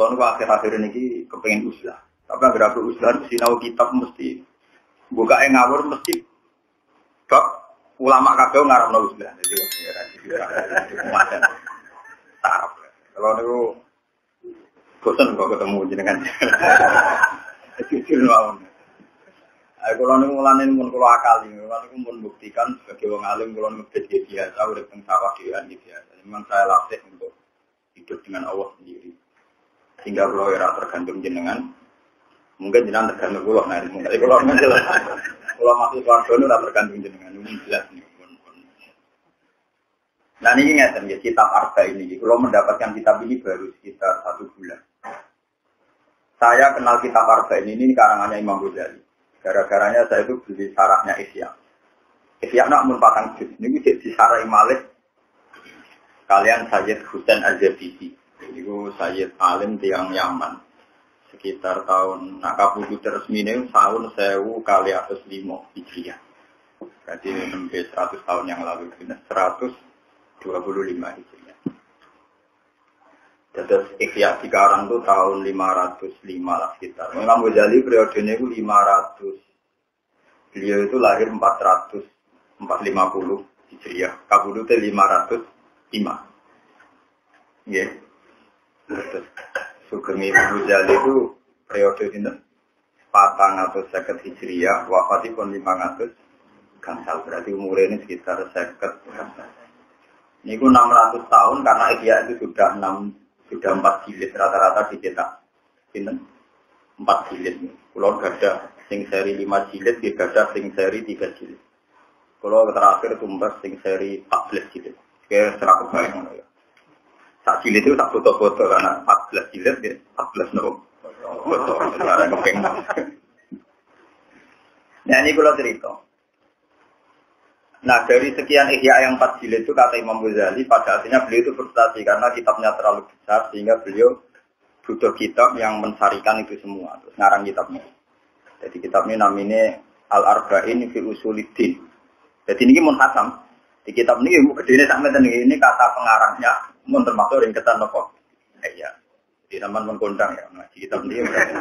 Kalau nu akhir-akhir ini kepengen uzlah. Tapi agar aku uzlah sinau kitab mesti buka ngawur mesti bab ulama kabeh ngarepno uzlah. Jadi macam taraf. Kalau nu bosan kok ketemu jenengan. Jujur mawon. Aku lan mulane mun kula akali, lan iku mun buktikan sebagai wong alim kula ngebet biasa urip teng sawah dhewean biasa. Memang saya latih untuk hidup dengan Allah sendiri. Sehingga kula ora tergantung jenengan. Mungkin jenengan tergantung kula nek mungkin kula menjelas. Kula masuk warga ora tergantung jenengan, ini jelas nih. Nah ini ngeten ya kitab Arba ini. Kula mendapatkan kitab ini baru sekitar 1 bulan. Saya kenal kitab Arba ini karangannya Imam Ghazali. Gara-garanya saya itu beli sarahnya Ihya. Ihya nak mun patang juz. Ini bisa disarai malih kalian Sayyid Husain Al-Jabisi. Itu Sayyid alim tiang Yaman. Sekitar tahun kabudu resmi ini tahun 1000 kali 5 Hijriah. Berarti sampai 100 tahun yang lalu. 125 Hijriah. Terus Ihya sekarang itu tahun 505 lah sekitar. Imam Ghazali periodenya itu 500. Beliau itu lahir 450 Hijriah. Kabudutnya 505. Ya. Terus Sugeng Imam Ghazali itu periode ini 450 Hijriah. Wafatipun 500 gangsal. Berarti umurnya ini sekitar 50 gangsal. Ini 600 tahun karena Ihya itu sudah 4 jilid rata-rata dicetak. Pinten? 4 jilid. Kalau gada sing seri 5 jilid, dia gada sing seri 3 jilid. Kalau terakhir tumbas sing seri 14 jilid. Kayak serak kebayang ya. Sak jilid itu tak foto-foto karena 14 jilid ya, 14 nopo. Foto sekarang kepengen. Nah ini kalau cerita. Nah dari sekian Ihya yang 4 jilid itu kata Imam Ghazali pada akhirnya beliau itu frustasi karena kitabnya terlalu besar sehingga beliau butuh kitab yang mensarikan itu semua. Terus ngarang kitabnya. Jadi kitabnya namanya Al-Arba'in fi Usuluddin. Jadi ini mun khatam. Di kitab ini ilmu gedene sampai ini kata pengarangnya mun termasuk ringkesan nopo. Iya. Di zaman mengkondang ya ngaji kitab ini.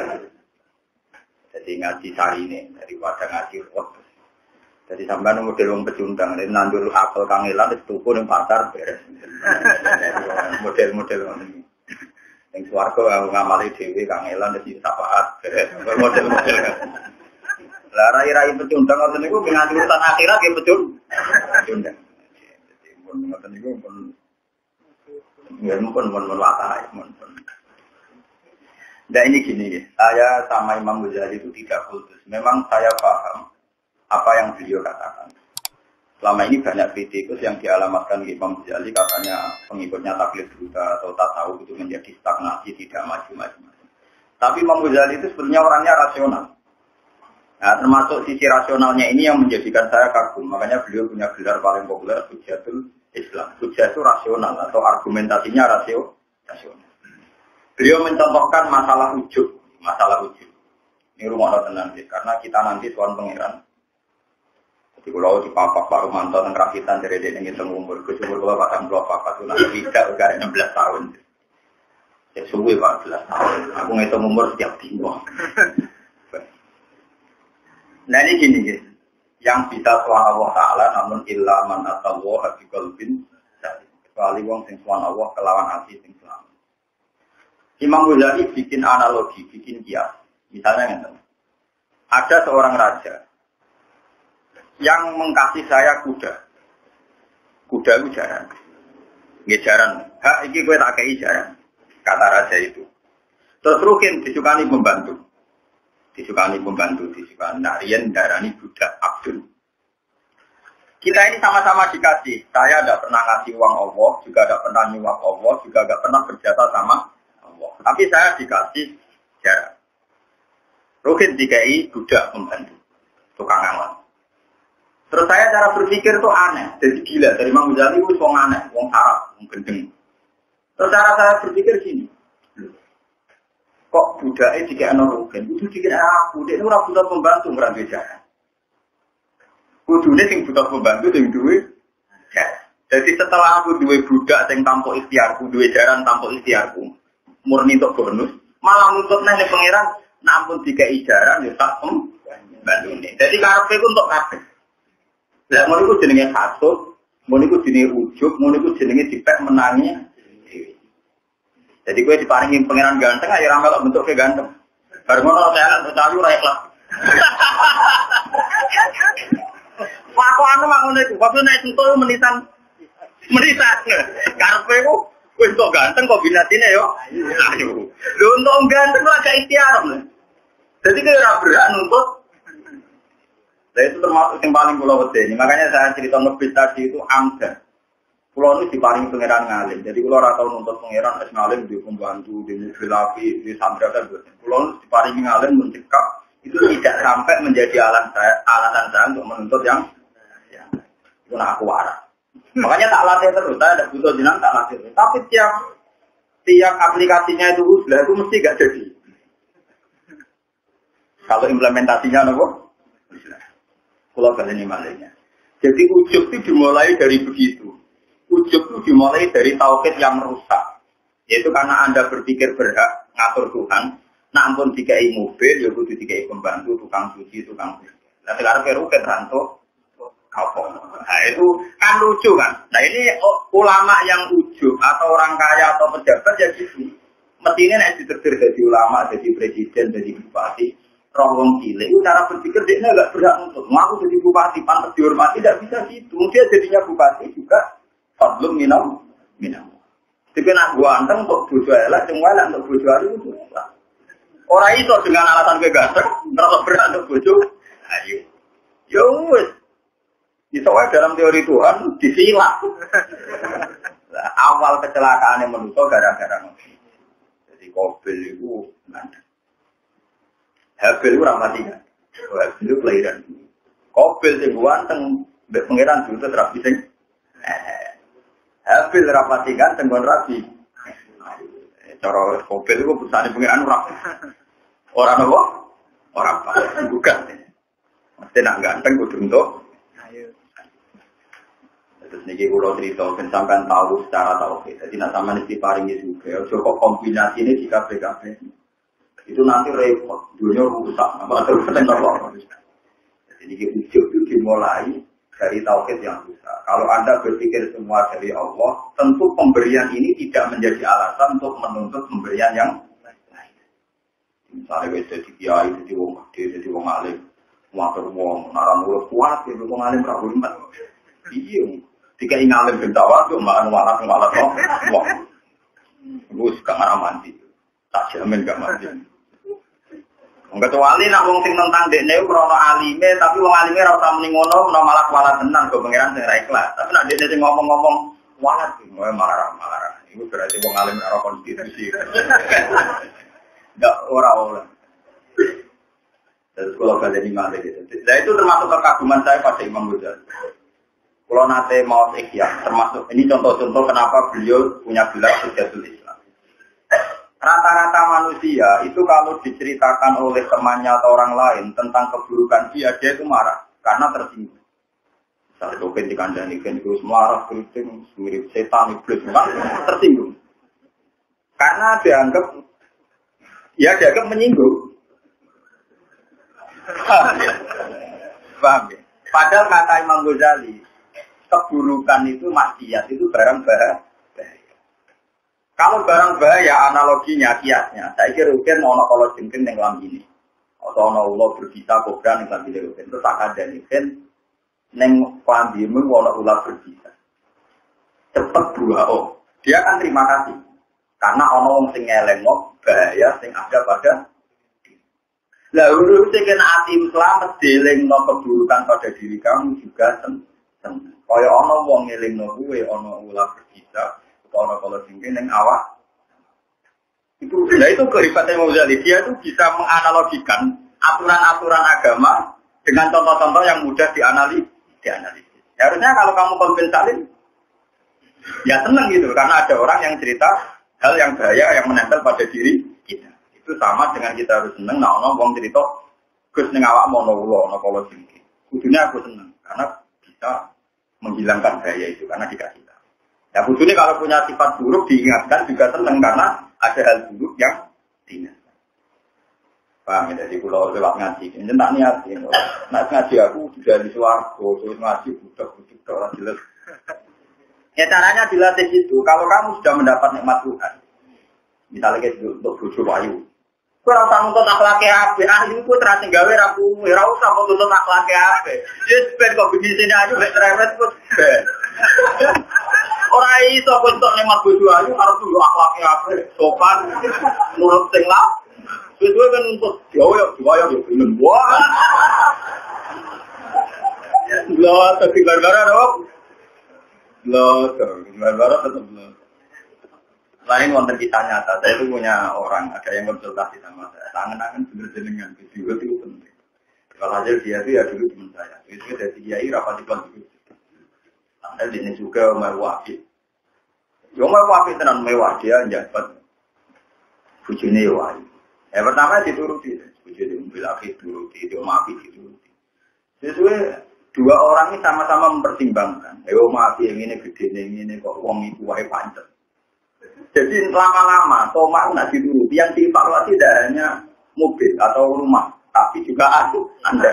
Jadi ngaji sari ini daripada ngaji waktu. Jadi sampai model wong pecundang, nandur apel kangelan di tuku ning pasar beres. Model-model ngono. Ning swarga aku ngamali dhewe kangelan di sapaat beres. Model-model. Lah rai-rai pecundang ngoten niku nganti urusan akhirat ya pecundang. Jadi pun ngoten niku pun latah pun. Nah ini gini ya, saya sama Imam Ghazali itu tidak kultus. Memang saya paham apa yang beliau katakan. Selama ini banyak kritikus yang dialamatkan ke Imam Ghazali katanya pengikutnya taklid buta atau tasawuf itu menjadi stagnasi, tidak maju-maju. Tapi Imam Ghazali itu sebenarnya orangnya rasional. Nah, termasuk sisi rasionalnya ini yang menjadikan saya kagum. Makanya beliau punya gelar paling populer Hujatul Islam. Hujah itu rasional atau argumentasinya rasional. Beliau mencontohkan masalah ujub. Ini rumah tenang sih, karena kita nanti soal pangeran. Di pulau di Papak Pak Rumanto dan Rakitan dari dia ngitung umur. Umur pulau Pak Tamblo Papak itu nanti tidak udah 16 tahun. Ya subuh 14 tahun. Aku ngitung umur setiap minggu. Nah ini gini guys, yang bisa suara Allah Taala namun illa man atawa hati qalbin kecuali wong sing suara Allah kelawan hati sing selamat. Imam Ghazali bikin analogi, bikin kias. Misalnya ada seorang raja yang mengkasih saya kuda itu jaran. Nggih jaran. Hak iki kowe tak kei jaran. Kata raja itu. Terus Rukin disukani pembantu. Disukani Narian darani budak Abdul. Kita ini sama-sama dikasih. Saya tidak pernah ngasih uang Allah, juga tidak pernah nyuap Allah, juga tidak pernah berjasa sama Allah. Tapi saya dikasih jaran. Rukin dikai budak pembantu. Tukang amal. Terus saya cara berpikir itu aneh, jadi gila. Dari Imam Ghazali itu wong aneh, wong sarap, wong gendeng. Terus cara saya berpikir gini, kok budaknya jika ana rugen, itu dikira aku, dia itu ora butuh pembantu ngerantai jalan. Kudune sing butuh pembantu sing duwe jalan. Jadi setelah aku duwe budak sing tanpa ikhtiarku, duwe jaran tanpa ikhtiarku, murni untuk bonus, malah nuntut nih pangeran, nampun tiga ijaran ya tak bantu ini. Jadi karepe itu untuk kabeh. Lah mau iku jenenge hasud, mau iku jenenge ujub, mau iku jenenge dipek menangi. Jadi gue diparingi pangeran ganteng, ayo ramal bentuknya ganteng. Baru ngono saya betawi ora ikhlas. Waktu anu mak ngono iku, waktu nek sentuh menitan. Karepe ku wis kok ganteng kombinasine yo. Ayo. Lho untuk ganteng lah gak ikhtiar. Jadi kaya ora berhak nuntut. Nah itu termasuk yang paling pulau wedeni. Makanya saya cerita ngebit tadi itu amdan. Pulau itu diparingi pangeran ngalim. Jadi pulau ora tau nuntut pangeran es ngalim di pembantu, di mobil api, di sandra dan pulau itu diparingi ngalim mencekak itu tidak sampai menjadi alasan saya untuk menuntut yang itu nak aku waras. Makanya tak latih terus, saya ada butuh jenang tak latih terus. Tapi tiap aplikasinya itu sudah itu mesti gak jadi. Kalau implementasinya nopo? Pulau baleni malainya. Jadi ujub itu dimulai dari begitu. Ujub itu dimulai dari tauhid yang merusak. Yaitu karena Anda berpikir berhak ngatur Tuhan. Nah ampun dikai mobil, ya kudu dikai pembantu, tukang cuci, tukang cuci. Nah sekarang keruket ranto, kapok. Nah itu kan lucu kan. Nah ini ulama yang ujub atau orang kaya atau pejabat ya gitu. Mestinya nek ditetir jadi ulama, jadi presiden, jadi bupati. Rombong cilik, itu cara berpikir dia nggak berhak untuk ngaku jadi bupati, pantas dihormati, tidak bisa gitu. Mungkin jadinya bupati juga fadlum minam. Jadi nak gua anteng untuk bojo elek, semua elek untuk bojo hari itu susah. Orang itu dengan alasan keganteng, terus berhak untuk bojo. Ayo, yo wes. Soalnya dalam teori Tuhan disilap. Awal kecelakaan yang manusia gara-gara ngopi. Jadi mobil itu nggak. Habil itu ramati kan? Habil itu kelahiran. Kobil yang ganteng, pengiran juga terapi sing. Habil rapati kan, tenggon rapi. Cara kobil itu perusahaan pengiran rapi. Orang apa? Orang apa? Bukan. Mesti nak ganteng kudu untuk. Terus niki kula cerita ben sampean tahu secara tauhid. Jadi nak sampean iki paringi juga. Kok kombinasi ini di kabeh-kabeh. Itu nanti repot, dunia rusak, apa terus apa. Jadi ujub itu dimulai dari tauhid yang rusak. Kalau Anda berpikir semua dari Allah, tentu pemberian ini tidak menjadi alasan untuk menuntut pemberian yang lain. Misalnya jadi kiai, jadi wong gede, jadi wong alim, ngatur wong, naran ulah kuat, jadi wong alim ragu limat. Iya, jika ingin alim bentawa, itu malah wong. Gue suka marah mandi, tak jamin gak mandi. Kecuali nak wong sing tentang dekne krono alime, tapi wong alime ora usah muni ngono, malah kuala tenan go pangeran sing ra ikhlas. Tapi nak dekne sing ngomong-ngomong walat iki marah. Iku berarti wong alim ora konstitusi. Ndak ora. Terus kalau kalian imam gitu. Nah itu termasuk kekaguman saya pada Imam Ghazali. Kalau nate mau ikhya, termasuk ini contoh-contoh kenapa beliau punya gelar Hujjatul Islam. Rata-rata manusia itu kalau diceritakan oleh temannya atau orang lain tentang keburukan dia itu marah karena tersinggung. Misalnya doken dikandani terus marah, keriting, mirip setan, iblis, tersinggung. Karena dianggap menyinggung. Paham ya? Padahal kata Imam Ghazali, keburukan itu maksiat itu barang bahaya. Kalau barang bahaya analoginya, kiasnya, saya kira rugen ono kalau jengking yang lambini. Atau ono Allah berbisa kobra yang lambini rugen. Terus akan dan rugen yang lambini ono ular berbisa. Cepat dua dia akan terima kasih. Karena ono wong sing ngelengok bahaya sing ada pada lah urus sing ati selamat delingno keburukan pada diri kamu juga seneng. Kaya ono wong ngelingno kuwe ono ular berbisa. Kalau tinggi neng awak itu kehebatan Imam Ghazali. Dia itu bisa menganalogikan aturan-aturan agama dengan contoh-contoh yang mudah dianalisis. Harusnya kalau kamu konven salim ya seneng gitu karena ada orang yang cerita hal yang bahaya yang menempel pada diri kita. Itu sama dengan kita harus seneng. Nah, orang cerita Gus neng awak mono kalau tinggi. Kudunya aku seneng karena bisa menghilangkan bahaya itu karena dikasih. Ya khususnya kalau punya sifat buruk diingatkan juga senang karena ada hal buruk yang tidak. Paham ya, jadi kalau lewat ngaji, ini tak niat ya. Nak ngaji aku sudah di swarga, terus ngaji budak-budak orang jelas. Ya caranya dilatih itu. Kalau kamu sudah mendapat nikmat Tuhan, misalnya kayak untuk bojo wayu, kau rasa nuntut akhlaknya apa? Ahli itu terasa gawe rapu, ora usah nuntut akhlaknya apa. Yes, ben kok begini sini aja, ben cerewet kok. Orang iso kok untuk nikmat bojo wayu harus dulu akhlaknya apa, sopan, nurut sing lah. Sesuai kan untuk jauh ya belum buat. Lah, tapi gara-gara dong. Lah, gara-gara tetap lah. Lain wonten kisah nyata, saya itu punya orang, ada yang konsultasi sama saya. Tangan-tangan bener jenengan, video itu penting. Kalau aja dia itu ya dulu teman saya. Itu dari kiai rapat di dulu. Ada di sini juga mewah. Yang mewah tenan mewah dia jabat. Bujune wae. Ya pertama dituruti, bujune mobil akhir dituruti, dia maafi dituruti. Sesuai dua orang ini sama-sama mempertimbangkan. Ayo maafi yang ini gede, yang ini kok uang itu wae pancet. Jadi lama-lama tomak nggak dituruti, yang dievaluasi tidak hanya mobil atau rumah, tapi juga Anda.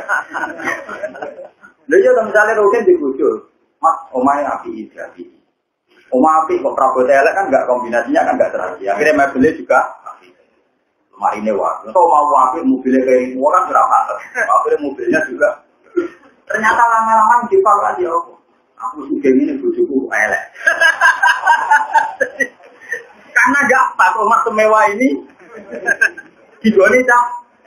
Lalu misalnya Rogen dibujur, Mas, omanya api itu api. Oma api kok Prabowo elek kan nggak kombinasinya kan nggak terakhir. Akhirnya mobilnya juga api. Lemari ini wah, so mau api mobilnya kayak orang berapa? Akhirnya mobilnya juga. Ternyata lama-lama dievaluasi aku suka ini bujuku elek. Karena enggak pas rumah semewah ini digoni cah.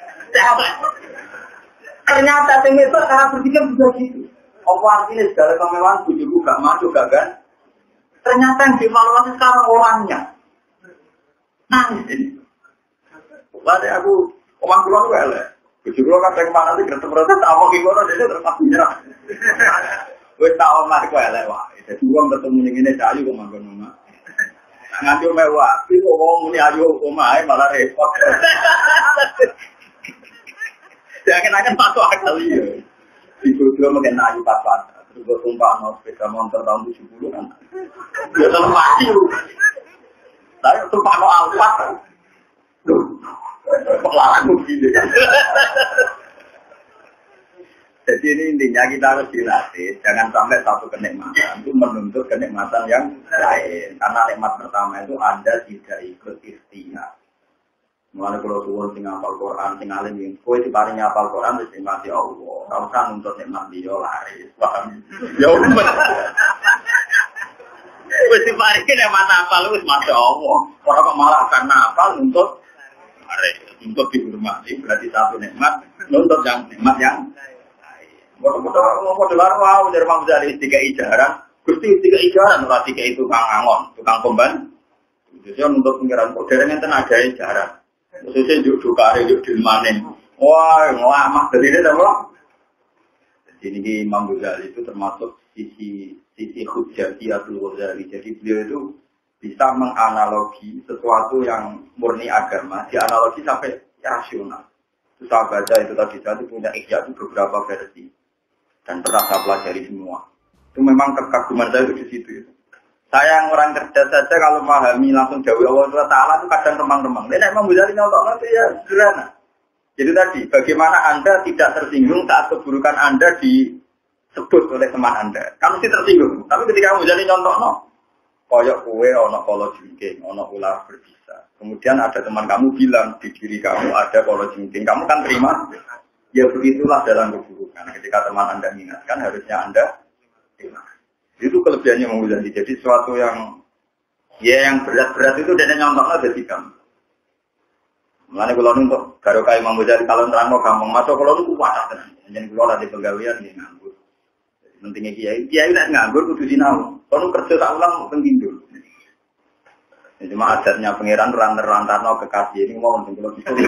Ternyata semester cara berpikir juga gitu. Apa artinya segala kemewahan bujuku gak masuk gak kan? Ternyata yang dievaluasi sekarang orangnya. Nangis ini. Lalu aku omang pulang gue elek. Bujuku kan yang mana sih kertas-kertas tak mau gimana jadi terus menyerah. Gue tak omah gue elek wah. Jadi gue ketemu ini cayu omang gue nomah. Nganti mewah, itu ngomong muni ayo omahe malah repot. Jangan patuh akal ya. Ibu dia makin ayu pas-pas. Terus gue tumpah no sepeda motor tahun 70 kan. Dia selalu mati. Tapi tumpah no alpat. Kok larang begini. Jadi ini intinya kita harus dilatih, jangan sampai satu kenikmatan itu menuntut kenikmatan yang lain. Karena nikmat pertama itu Anda tidak ikut ikhtiar. Mulai kalau suwun sing hafal Quran, sing alim yang kowe diparingi hafal Quran wis nikmati Allah. Ora usah nuntut nikmat dia laris, paham? Ya umpet. Wis diparingi nikmat hafal wis masya Allah. Ora kok malah karena hafal nuntut laris, nuntut dihormati berarti satu nikmat, nuntut yang nikmat yang Bodoh-bodoh ngomong dolar wow dari Imam Ghazali tiga ijaran, gusti tiga ijaran berarti kayak itu tukang angon, tukang pemban. Khususnya untuk pengiran modern yang tenaga ijaran, khususnya juga kare juga dilmanin. Wah mak dari ini dah. Jadi ini Imam Ghazali itu termasuk sisi hujjahiyatul Ghazali. Jadi beliau itu bisa menganalogi sesuatu yang murni agama, dianalogi sampai rasional. Itu saya baca itu tadi saya punya ikhya itu beberapa versi. Dan pernah saya pelajari semua. Itu memang kekaguman saya itu di situ. Saya yang orang cerdas saja kalau memahami langsung jauh Allah Taala itu kadang remang-remang. Ini memang bisa nyontok nanti ya sederhana. Jadi tadi bagaimana Anda tidak tersinggung saat keburukan Anda disebut oleh teman Anda. Kamu sih tersinggung. Tapi ketika kamu jadi nyontok koyok kue ono kolo jengking, ono ular berbisa. Kemudian ada teman kamu bilang di diri kamu ada kolo jengking. Kamu kan terima. Ya begitulah dalam keburukan. Ketika teman Anda mengingatkan, harusnya Anda terima. Itu kelebihannya Muzali. Jadi sesuatu yang yang berat-berat itu dan nyontok jadi kamu. Mulanya kalau untuk barokah Imam Ghazali kalau terang gampang masuk kalau itu kuat kan. Jadi kalau ada pegawaian dia nganggur. Pentingnya kiai nak nganggur kudu sinau. Kalau kerja tak ulang penting dulu. Cuma adatnya pangeran rantar-rantarno kekasih ini mau penting kalau bisa.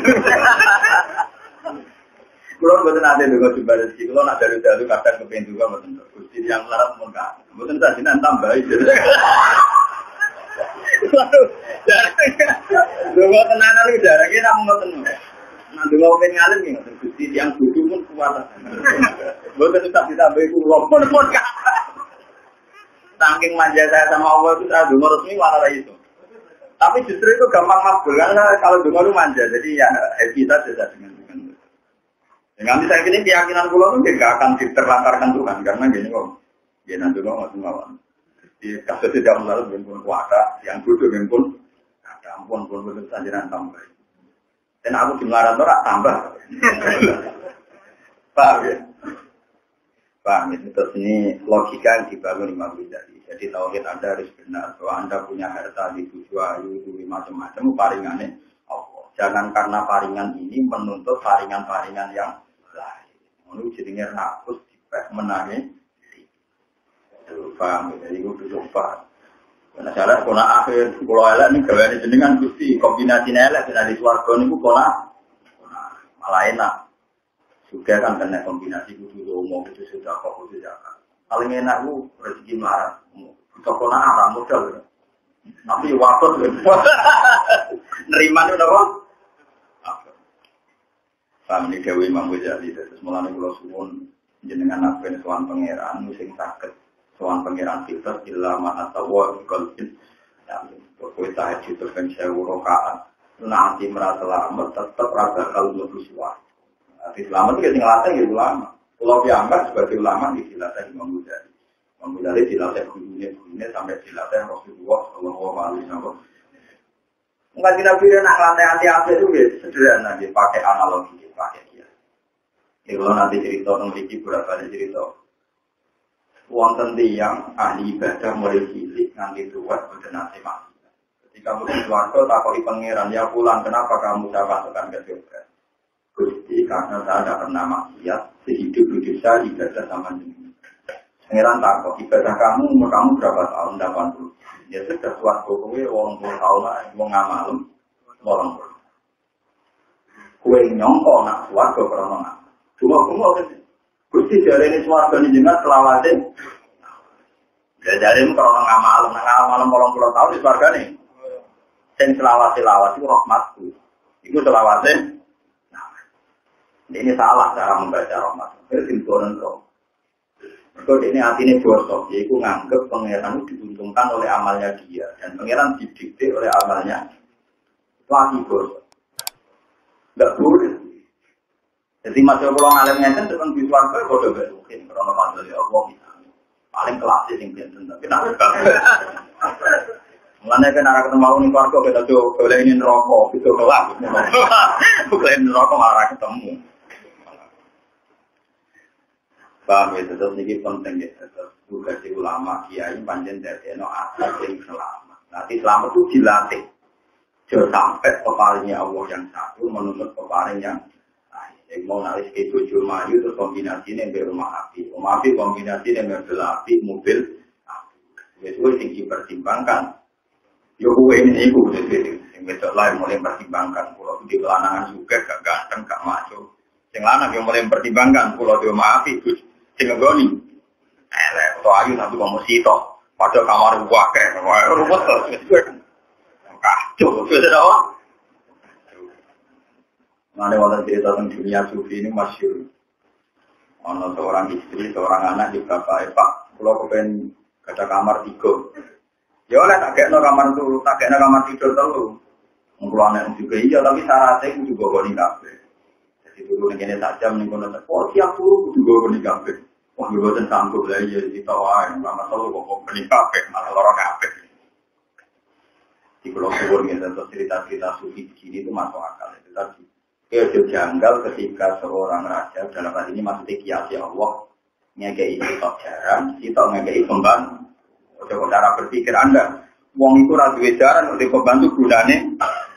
Kalau betul ada juga coba rezeki, kalau nak dari dulu kadang kepengen juga betul. Gusti yang larat muka, betul tadi nanti tambah itu. Lalu, dua tenanan itu darah kita mau betul. Nah dua orang ngalim ni, gusti yang dulu pun kuat. Betul tetap ditambah itu walaupun muka. Saking manja saya sama Allah itu saya dengar resmi malah itu. Tapi justru itu gampang mabul karena kalau dulu lu manja, jadi ya happy saja dengan. Dengan saya ini keyakinan pulau itu nggak akan diterlantarkan Tuhan karena gini kok, ya nanti kok nggak semua. Di kasus tidak melalui pun kuasa, yang bodoh pun ada ampun sanjiran tambah. Dan aku dimarahin orang tambah. Paham ya? Paham ya? Terus ini logika yang dibangun Imam Ghazali. Jadi tauhid Anda harus benar. Bahwa Anda punya harta di tujuh ayu, macam-macam paringannya. Allah. Jangan karena paringan ini menuntut paringan-paringan yang lain. Menurut jadinya rakus, menangis. Paham ya? Jadi itu duduk paham. Karena syarat kona akhir, kalau elek ini gawain jenengan gusti kombinasi elek dan di swarga ini kona malah enak. Juga kan kena kombinasi kudu lomo, kudu sudah kok kudu jalan. Paling enak itu rezeki melarat. Kita kona arah modal. Tapi waktu nerima itu apa? Kami Dewi Imam Ghazali terus mulai pulau suwun jenengan apen sowan pangeran sing saged sowan pangeran filter illa man atawa qalbin dan kowe tahajud terus kan 1000 rakaat nanti merasa selamat tetap rasa kalau mlebu swarga. Arti selamat itu sing latih ya ulama. Kalau diangkat sebagai ulama dilatih Imam Ghazali. Imam Ghazali dilatih gurunya sampai dilatih Rasulullah sallallahu alaihi wasallam. Enggak Nabi nak latih hati-hati itu sederhana dia pakai analogi, pakai dia. Kalau nanti cerita tentang iki berapa kali cerita. Wonten tiyang ahli ibadah mulai cilik nganti tua boten nate mati. Ketika mulai swarga takoki pangeran, "Ya pulang, kenapa kamu saya masukkan ke surga?" Gusti, karena saya tidak pernah maksiat, sehidup-hidup saya ibadah sama jenengan. Pangeran takok, ibadah kamu umur kamu berapa tahun? 80. Ya sudah swarga kowe 80 tahun lah, wong ngamalem 80. Kowe nyongko nak swarga krana nak. Cuma Gusti jarene swarga jenengan selawase. Jarene krana ngamalem 80 tahun di swargane. Sing selawase-lawase iku rahmatku. Iku selawase. Ini salah cara membaca rahmat. Itu simpulan roh. Kalau ini artinya bosok, yaitu nganggep pangeran itu diuntungkan oleh amalnya dia dan pangeran didikte oleh amalnya. Lagi bosok. Enggak boleh. Jadi masih pulau ngalemnya kan dengan di swarga bodoh gak mungkin karena pasal ya Allah misalnya paling kelasnya yang biasa. Kenapa? Mulanya kan arah ketemu nih swarga kita tuh boleh ini rokok itu kelas. Boleh rokok malah ketemu. Paham ya, tetap ini penting ya, tetap juga si ulama, kiai, panjen dari no asal yang selamat. Nanti selamat itu dilatih. Jangan sampai peparingnya Allah yang satu menuntut peparing yang lain. Yang mau naris ke tujuh mayu, terus kombinasi ini yang rumah api. Rumah api kombinasi ini yang api, mobil api. Itu yang dipertimbangkan. Yo ini itu, yang besok lain mulai mempertimbangkan. Kalau di kelanangan juga gak ganteng, gak maco. Yang lanang yang mulai mempertimbangkan, kalau di rumah api, sing ngoni. To ayu nanti kamu sito. Padahal kamar wae, ruwet. Kacau, sudah apa? Mana wala cerita tentang dunia sufi ini masyhur. Ono seorang istri, seorang anak di bapak Pak. Kalau kepen ada kamar 3. Ya oleh tak kena kamar itu, tak kena kamar tidur terus. Kalau anak juga iya, tapi syaratnya itu juga goni kabeh. Jadi dulu ini saja menikono oh siap dulu juga goni kabeh. Wah, gue bosan sanggup lah ya di tawain, lama selalu kok beli kafe, malah lorong kafe. Di pulau Kubur misalnya cerita-cerita sufi begini itu masuk akal. Itu tadi, itu janggal ketika seorang raja dalam hal ini maksudnya kiasi Allah ngekei kitab jarang, kita ngekei pembantu. Coba cara berpikir Anda, wong itu ratu jaran untuk pembantu gunane